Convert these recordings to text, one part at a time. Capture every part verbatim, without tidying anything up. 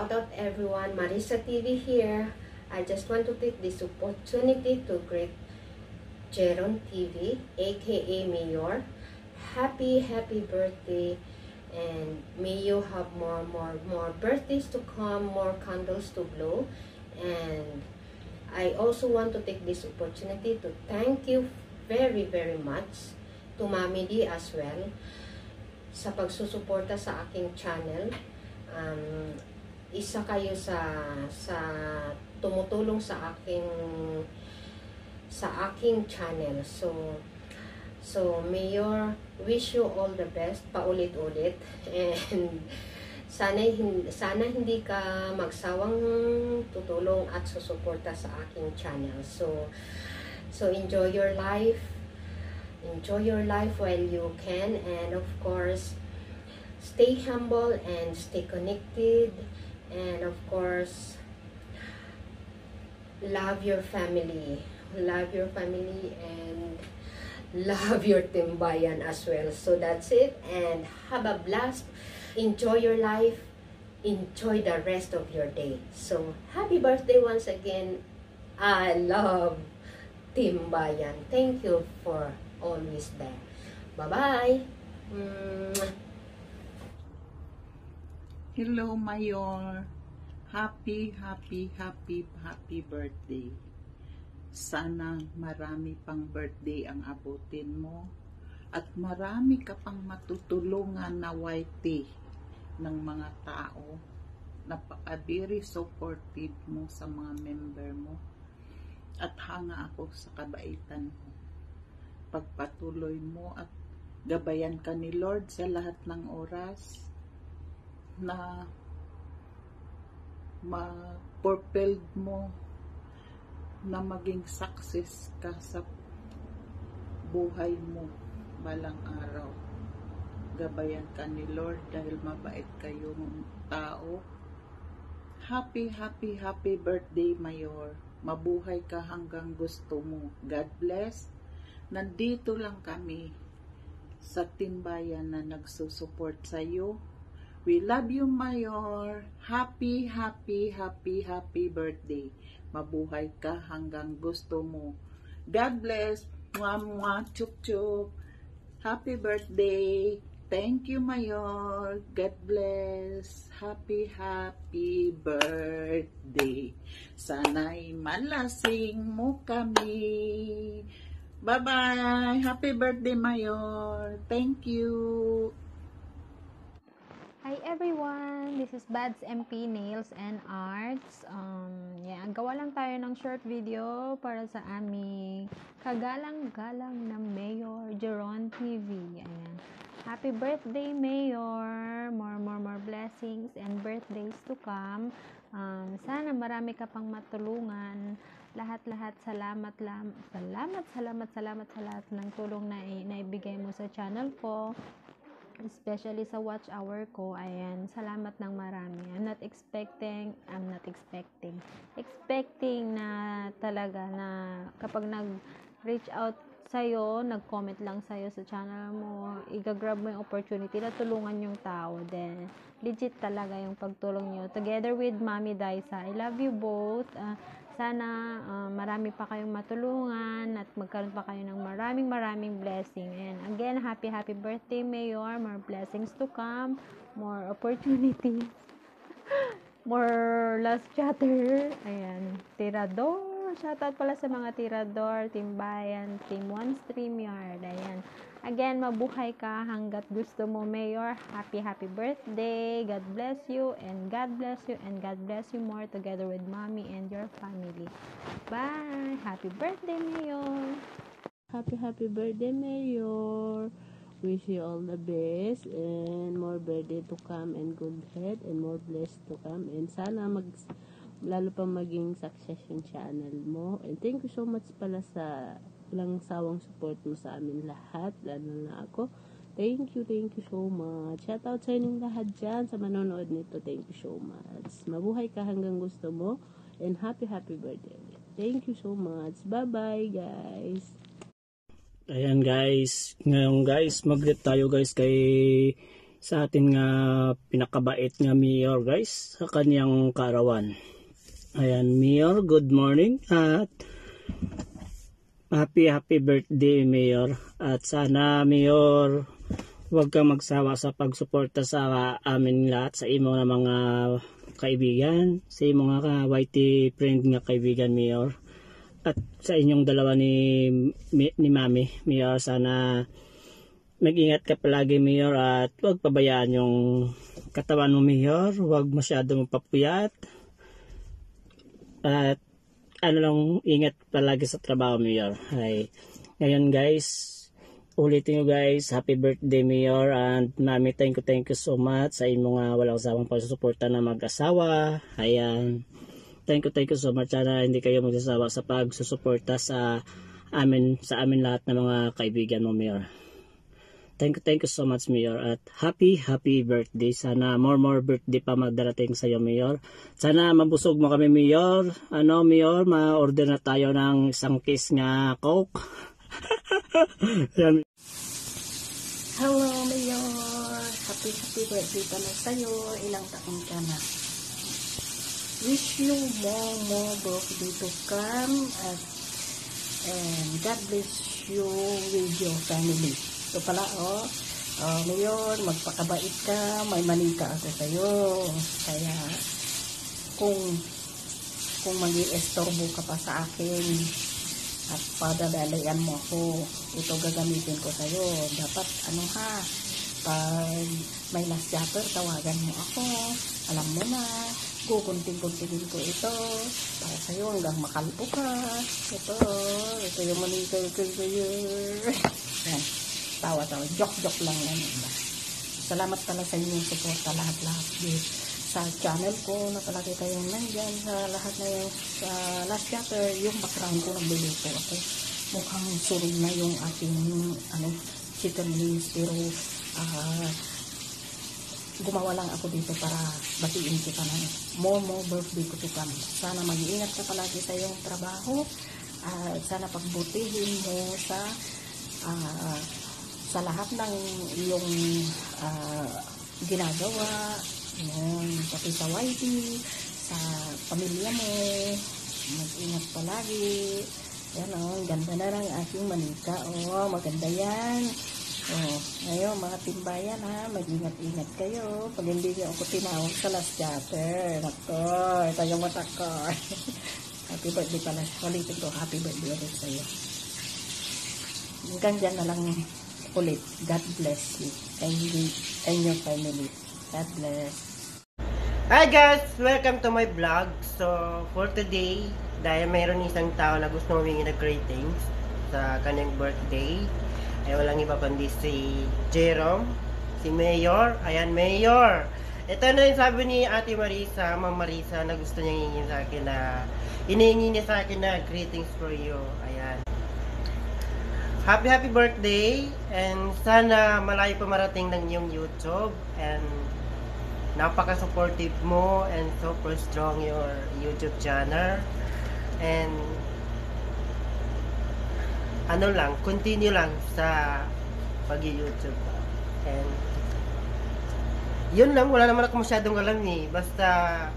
Shout out everyone, Marisa T V here. I just want to take this opportunity to greet Jeron T V, aka Mayor. Happy, happy birthday, and may you have more, more, more birthdays to come, more candles to blow. And I also want to take this opportunity to thank you very, very much to Mami D as well sa pagsusuporta sa aking channel. Um, isa kayo sa sa tumutulong sa aking sa aking channel. So so Mayor, wish you all the best paulit-ulit, and sana sana hindi ka magsawang tutulong at susuporta sa aking channel. So so enjoy your life. Enjoy your life while you can, and of course stay humble and stay connected, and of course love your family. Love your family and love your Teambayan as well. So that's it, and have a blast. Enjoy your life. Enjoy the rest of your day. So happy birthday once again. I love Teambayan. Thank you for always there. Bye-bye. Mm. Hello, Mayor. Happy, happy, happy, happy birthday. Sana marami pang birthday ang abutin mo at marami ka pang matutulungan na whitey ng mga tao. Napaka-very supportive mo sa mga member mo at hanga ako sa kabaitan mo. Pagpatuloy mo at gabayan ka ni Lord sa lahat ng oras na ma-fulfilled mo, na maging success ka sa buhay mo balang araw. Gabayan ka ni Lord dahil mabait kayong tao. Happy, happy, happy birthday, Mayor. Mabuhay ka hanggang gusto mo. God bless. Nandito lang kami sa Teambayan na nagsusupport sa iyo. We love you, Mayor. Happy, happy, happy, happy birthday. Mabuhay ka hanggang gusto mo. God bless. Mwah, mwah, chup, chup. Happy birthday. Thank you, Mayor. God bless. Happy, happy birthday. Sana'y malasing mo kami. Bye-bye. Happy birthday, Mayor. Thank you. Hi everyone, this is Bad's M P Nails and Arts. Um, yeah, gawa lang tayo ng short video para sa aming kagalang-galang na Mayor Jeron T V. Ayan. Happy birthday, Mayor! More, more, more blessings and birthdays to come. Um, sana marami ka pang matulungan. Lahat-lahat salamat, lam, salamat, salamat, salamat sa lahat ng tulong na naibigay mo sa channel ko. Especially sa watch hour ko. Ayan, salamat ng marami. I'm not expecting, I'm not expecting, expecting na talaga na kapag nag-reach out sa'yo, nag-comment lang sa'yo sa channel mo, i-grab mo yung opportunity na tulungan yung tao. Then, legit talaga yung pagtulong nyo. Together with Mami Daisa, I love you both. Uh, sana uh, marami pa kayong matulungan at magkaroon pa kayo ng maraming maraming blessing. And again, happy happy birthday, Mayor. More blessings to come, more opportunities, more last chatter. Ayan, tirador. Shoutout pala sa mga tirador, Teambayan, Team one StreamYard. Ayan. Again, mabuhay ka hanggat gusto mo, Mayor. Happy, happy birthday. God bless you, and God bless you, and God bless you more together with Mommy and your family. Bye! Happy birthday, Mayor! Happy, happy birthday, Mayor! Wish you all the best, and more birthday to come, and good health, and more blessed to come, and sana mag lalo pa maging success yung channel mo. And thank you so much pala sa walang sawang support mo sa amin lahat, lalo na ako. Thank you, thank you so much. Shout out sa inyong lahat dyan sa manonood nito. Thank you so much. Mabuhay ka hanggang gusto mo, and happy happy birthday. Thank you so much. Bye bye guys. Ayan guys, ngayon guys, mag-greet tayo guys kay sa atin nga pinakabait nga mayor guys sa kanyang kaarawan. Ayan, Mayor, good morning at happy happy birthday Mayor. At sana Mayor, huwag kang magsawa sa pagsuporta sa amin lahat, sa imo nga mga kaibigan, sa imo nga Y T friend nga kaibigan Mayor. At sa inyong dalawa ni, ni Mami Mayor, sana mag-ingat ka palagi Mayor at huwag pabayaan yung katawan mo Mayor, huwag masyadong papuyat at ano lang, ingat palagi sa trabaho Mayor. Ay, ngayon guys, ulitin nyo guys, happy birthday Mayor and Mami, thank you thank you so much sa inyong uh, walang sawang pagsusuporta na mag-asawa. Ayan, thank you thank you so much, sana hindi kayo magsasawa sa pagsusuporta sa amin, sa amin lahat ng mga kaibigan mo Mayor. Thank you, thank you so much Mayor at happy, happy birthday. Sana more, more birthday pa magdarating sa iyo Mayor. Sana mabusog mo kami Mayor. Ano Mayor, ma-order na tayo ng isang case nga Coke. Hello Mayor, happy, happy birthday pala sa iyo. Ilang taon ka na? Wish you more, more birthday to come at and God bless you with your family. Ito pala, oh, uh, Mayor, magpakabait ka, may manika ako sa'yo. Kaya, kung, kung mag-i-estorbo ka pa sa akin, at padadalayan mo ako, ito gagamitin ko sa'yo. Dapat, ano ha, pag may last chapter, tawagan mo ako. Alam mo na, kukunting-kuntingin ko ito, para sa'yo hanggang makalpo ka. Ito, ito yung manika ko sa'yo. Yan. Tawa-tawa, joke-joke lang yan. Diba? Salamat pala sa inyong suporta lahat-lahat sa channel ko na palagi kayong nandyan sa lahat na yung sa last chapter, yung background ko nagluluto ako. Mukhang surog na yung ating ano, chicken wings, pero uh, gumawa lang ako dito para batiin kita na more more birthday ko to come. Sana mag-iingat ka palagi sa iyong trabaho. Uh, sana pagbutihin mo sa uh, sa lahat ng iyong uh, ginagawa, yun, pati sa Y T, sa pamilya mo, mag-ingat palagi. Yan o, ganda na lang aking manika. O, maganda yan. O, ngayon mga timbayan ha, mag-ingat-ingat kayo. Pag hindi niyo ako tinawag sa last chapter, nako, ito yung mata ko. Happy birthday pala. Ulitin ko, happy birthday ulit sa'yo. Hanggang dyan na lang ulit. God bless you and, you and your family. God bless. Hi guys! Welcome to my vlog. So, for today, dahil mayroon isang tao na gusto humingi ng greetings sa kanyang birthday, ay walang iba kundi si Jerome, si Mayor. Ayan, Mayor! Ito na yung sabi ni Ate Marisa, Ma'am Marisa, na gusto niya hingin sa akin na, hinihingi niya sa akin na greetings for you. Ayan. Happy happy birthday and sana malayo pa marating ng iyong YouTube and napaka-supportive mo and super strong your YouTube channel and ano lang, continue lang sa pag-YouTube and yun lang, wala naman ako masyadong alam eh, basta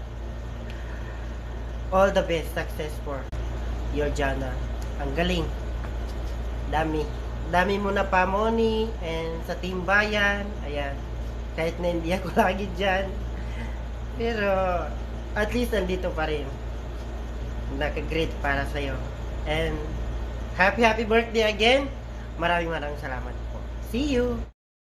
all the best success for your channel. Ang galing, dami dami mo na pamoni and sa Teambayan, ayan, kahit na hindi ako lagi dyan, pero at least nandito pa rin, naka-great para sa'yo and happy happy birthday again. Maraming maraming salamat po. See you.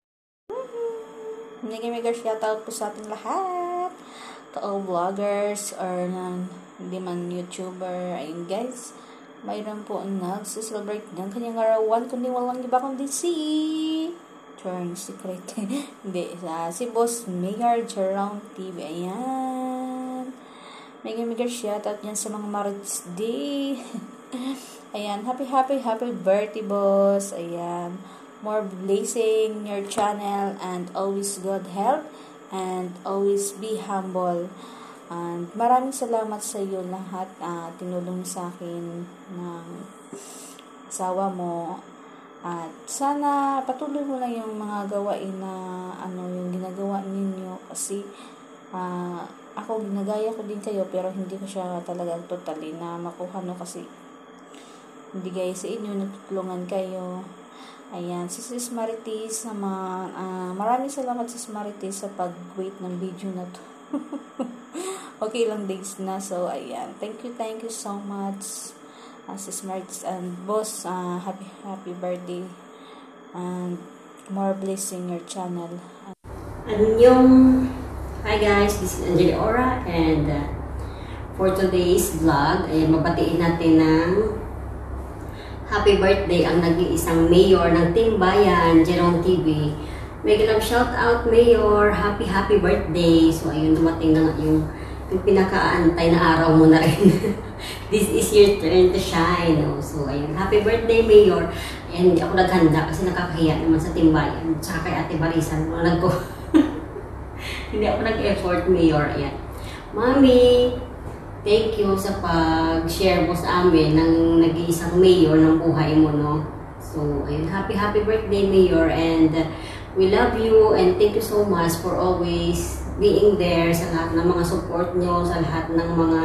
Mega mega shoutout po sa ating lahat, to all vloggers or nan, hindi man YouTuber. Ayun guys, mayroon po nagsa-celebrate ng kanyang arawan, kundi walang iba kundi si turn secret hindi, sa si Boss Mayor Jerome T V. Ayan, mega mega shoutout yan sa mga Marriage Day. Ayan, happy happy happy birthday boss. Ayan, more blessing your channel and always good health and always be humble. And maraming salamat sa iyo lahat, uh, tinulong sa akin ng asawa mo At sana patuloy mo lang yung mga gawain na ano yung ginagawa ninyo kasi uh, ako ginagaya ko din kayo pero hindi ko siya talaga totally na makuha no kasi hindi gaya sa inyo, natutulungan kayo. Ayan, si Sis Marites naman, uh, maraming salamat Sis Marites sa pag-wait ng video na to. Okay lang days na, so ayan, thank you, thank you so much uh, Sis Marites and boss, uh, happy happy birthday and more blessing your channel. Annyeong! Hi guys, this is Angel Ora and uh, for today's vlog, ay mabatiin natin ng happy birthday ang nag-iisang mayor ng Teambayan, Jerome T V. Make love shout out Mayor, happy happy birthday. So ayun, dumating na yung, yung pinakaantay na araw mo na rin. This is your turn to shine. Oh. So ayun, happy birthday Mayor. And hindi ako naghanda kasi nakakahiya naman sa Teambayan. Tsaka kay Ate Barisan, nag ko. Hindi ako nag-effort Mayor. Ayan. Mami, thank you sa pag-share mo sa amin ng nag-iisang mayor ng buhay mo, no? So, ayun, happy, happy birthday, Mayor, and uh, we love you, and thank you so much for always being there sa lahat ng mga support nyo, sa lahat ng mga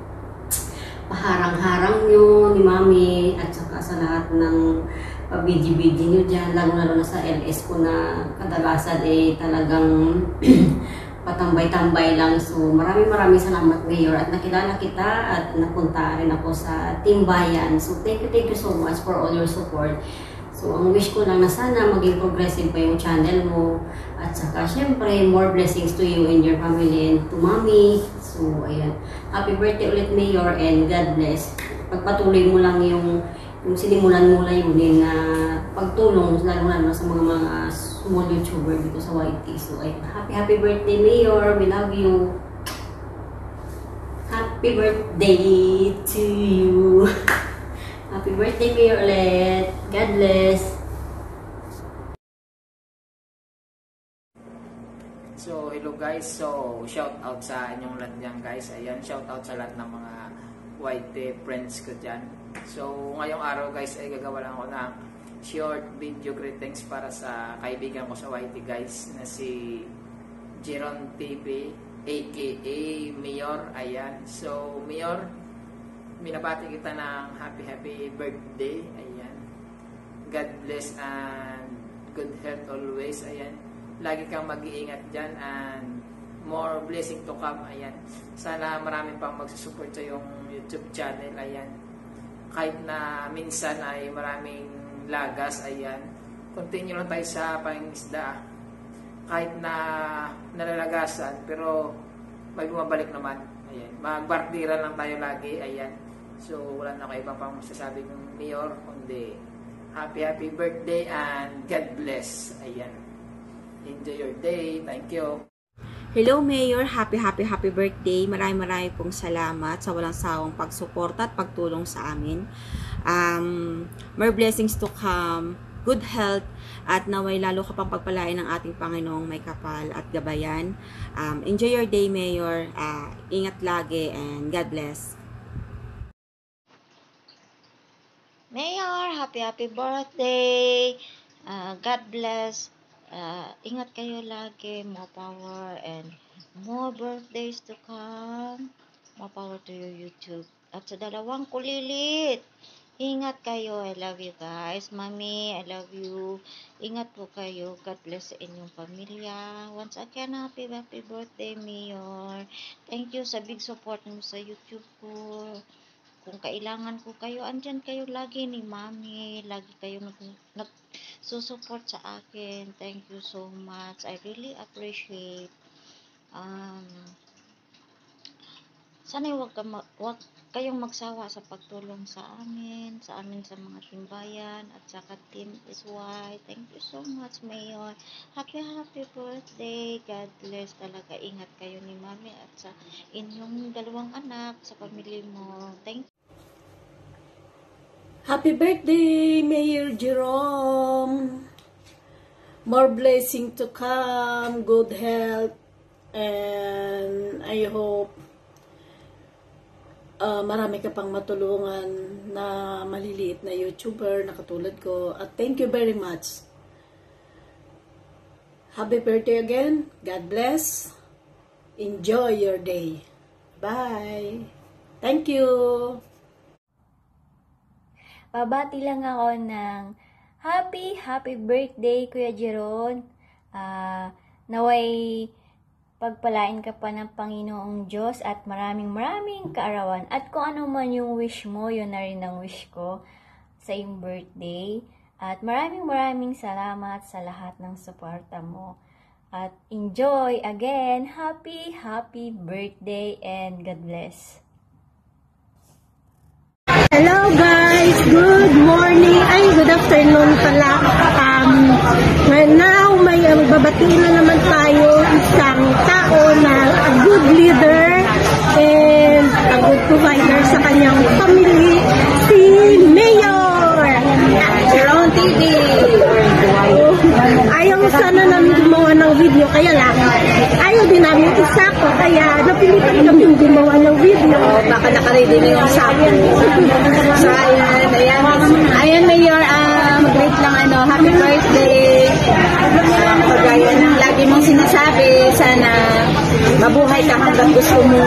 paharang-harang nyo ni Mami, at saka sa lahat ng pabidji-bidji nyo dyan, lalo-lalo na sa L S ko na kadalasan eh talagang patambay-tambay lang. So, maraming maraming salamat, Mayor. At nakilala kita at napunta rin ako sa Teambayan. So, thank you, thank you so much for all your support. So, ang wish ko lang na sana maging progressive pa yung channel mo. At saka, syempre, more blessings to you and your family and to Mommy. So, ayan. Happy birthday ulit, Mayor, and God bless. Pagpatuloy mo lang yung yung sinimulan mo lang yun na pagtulong, lalo-lalo sa mga mga small YouTuber dito sa Y T. So, ay, happy, happy birthday, Mayor. We love you. Happy birthday to you. Happy birthday, Mayor ulit. God bless. So, hello guys. So, shout out sa inyong lahat dyan guys. Ayan, shout out sa lahat ng mga Y T friends ko dyan. So, ngayong araw guys ay gagawa lang ako ng short video greetings para sa kaibigan ko sa Y T guys na si Jerome T V aka Mayor. Ayan. So, Mayor, minabati kita ng happy happy birthday. Ayan. God bless and good health always. Ayan. Lagi kang mag-iingat dyan and more blessing to come. Ayan. Sana marami pang magsusupport sa yung YouTube channel. Ayan. Kahit na minsan ay maraming lagas, ayan, continue lang tayo sa pangingisda. Kahit na nalalagasan, pero may bumabalik naman. Ayan, magbartira lang tayo lagi, ayan. So, wala na kayo iba pang masasabi ng Mayor, kundi happy, happy birthday and God bless. Ayan. Enjoy your day. Thank you. Hello Mayor, happy happy happy birthday. Maraming maraming pong salamat sa walang sawang pagsuporta at pagtulong sa amin. Um, more blessings to come, good health, at naway lalo ka pang pagpalain ng ating Panginoong may kapal at gabayan. Um, enjoy your day Mayor, uh, ingat lagi and God bless. Mayor, happy happy birthday. Uh, God bless. Uh, ingat kayo lagi, more power and more birthdays to come, more power to your YouTube. At sa dalawang kulilit, ingat kayo. I love you guys. Mami, I love you. Ingat po kayo. God bless sa inyong pamilya. Once again, happy happy birthday, Mayor. Thank you sa big support mo sa YouTube ko. Kung kailangan ko kayo, andyan kayo lagi ni Mami. Lagi kayo nag, nag susupport sa akin. Thank you so much. I really appreciate. Um, sana wag, ka ma wag kayong magsawa sa pagtulong sa amin, sa amin sa mga timbayan, at saka Team S Y. Thank you so much, Mayor. Happy, happy birthday. God bless talaga. Ingat kayo ni Mami at sa inyong dalawang anak, sa pamilya mo. Thank you. Happy birthday, Mayor Jerome. More blessing to come, good health, and I hope uh, marami ka pang matulungan na maliliit na YouTuber na katulad ko. At thank you very much. Happy birthday again. God bless. Enjoy your day. Bye. Thank you. Babati lang ako ng happy, happy birthday, Kuya Jeron. Uh, naway pagpalain ka pa ng Panginoong Diyos at maraming maraming kaarawan. At kung ano man yung wish mo, yun na rin ang wish ko sa iyong birthday. At maraming maraming salamat sa lahat ng suporta mo. At enjoy again. Happy, happy birthday and God bless. Hello guys! Good morning! Ay, good afternoon pala. Um, now, may um, babatiin na naman tayo isang tao na a good leader and a good provider sa kanyang family, si Mayor! Around T V! Ayaw sana namin gumawa ng video, kaya lang, ayaw din namin isako, kaya napilitan kami gumawa ng video. Oh, baka nakaready na yung sapo. So, ayan, ayan. Ayan, Mayor, um, great lang, ano, happy birthday. Um, Pagaya ng lagi mong sinasabi, sana mabuhay ka hanggang gusto mo.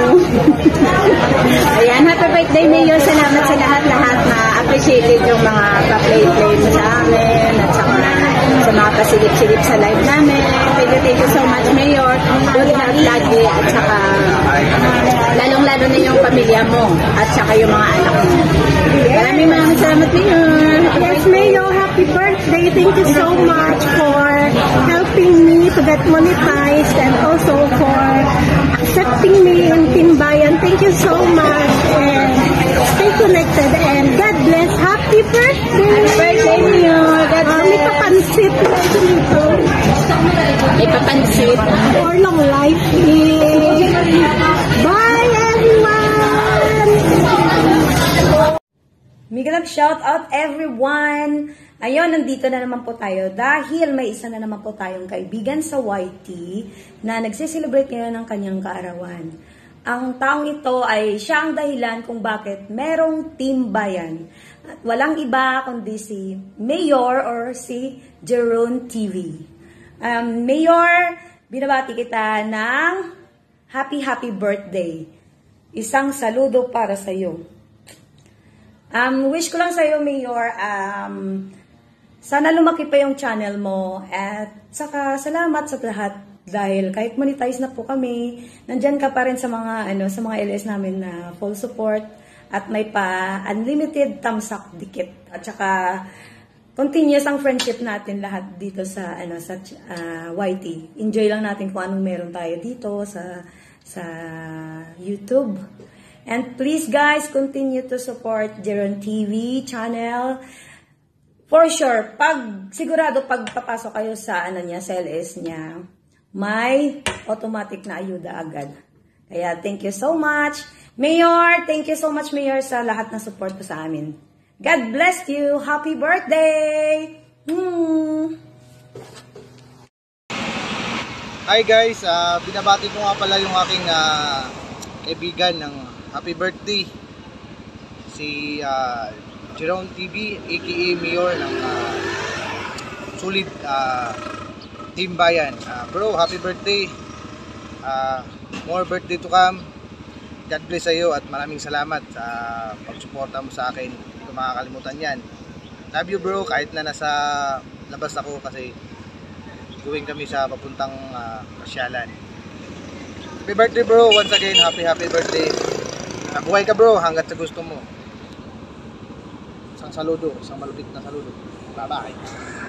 Ayan, happy birthday, Mayor. Salamat sa lahat-lahat na appreciated yung mga pa-play-play mo sa amin at saka sa mga pasilip-silip sa live namin. Thank you, thank you so much, Mayor. Good health lagi at saka lalong-lalo na yung pamilya mo at saka yung mga anak mo. Maraming maraming salamat, Mayor. Yes, Mayor, happy birthday. Thank you so much for helping me to get monetized and also for accepting me in TEAMBAYAN. Thank you so much and stay connected and God bless. Happy birthday! Happy birthday, Mayor. God Uh, bless. may papansit na dito. May papansit. For long life. Bye, everyone! Migrab shout out everyone! Ayun, nandito na naman po tayo dahil may isa na naman po tayong kaibigan sa Y T na nagsiselebrate ngayon ng kanyang kaarawan. Ang taong ito ay siya ang dahilan kung bakit merong TEAMBAYAN. At walang iba kundi si Mayor or si Jeron T V. Um, Mayor, binabati kita ng happy happy birthday. Isang saludo para sa iyo. Um, wish ko lang sa iyo, Mayor, um, sana lumaki pa yung channel mo at saka salamat sa lahat dahil kahit monetize na po kami, nandyan ka pa rin sa mga ano sa mga L S namin na full support at may pa unlimited thumbs up dikit at saka continuous ang friendship natin lahat dito sa ano sa uh, Y T. Enjoy lang natin kung anong meron tayo dito sa sa YouTube. And please guys, continue to support Jeron T V channel. For sure, pag sigurado pag papasok kayo sa ano niya, sa L S niya, may automatic na ayuda agad. Kaya thank you so much. Mayor, thank you so much, Mayor, sa lahat na support po sa amin. God bless you. Happy birthday! Hmm. Hi guys, uh, binabati ko nga pala yung aking uh, kaibigan ng happy birthday, si uh, Jeron T V, aka Mayor ng uh, sulit uh, TEAMBAYAN. Uh, bro, happy birthday, uh, more birthday to come. God bless sa iyo at maraming salamat sa pagsuporta mo sa akin. Hindi ko makakalimutan yan. Love you bro, kahit na nasa labas ako kasi going kami sa papuntang uh, pasyalan. Happy birthday bro, once again, happy happy birthday. Nabuhay ka bro hanggat sa gusto mo. Isang saludo, isang malupit na saludo. Bye bye.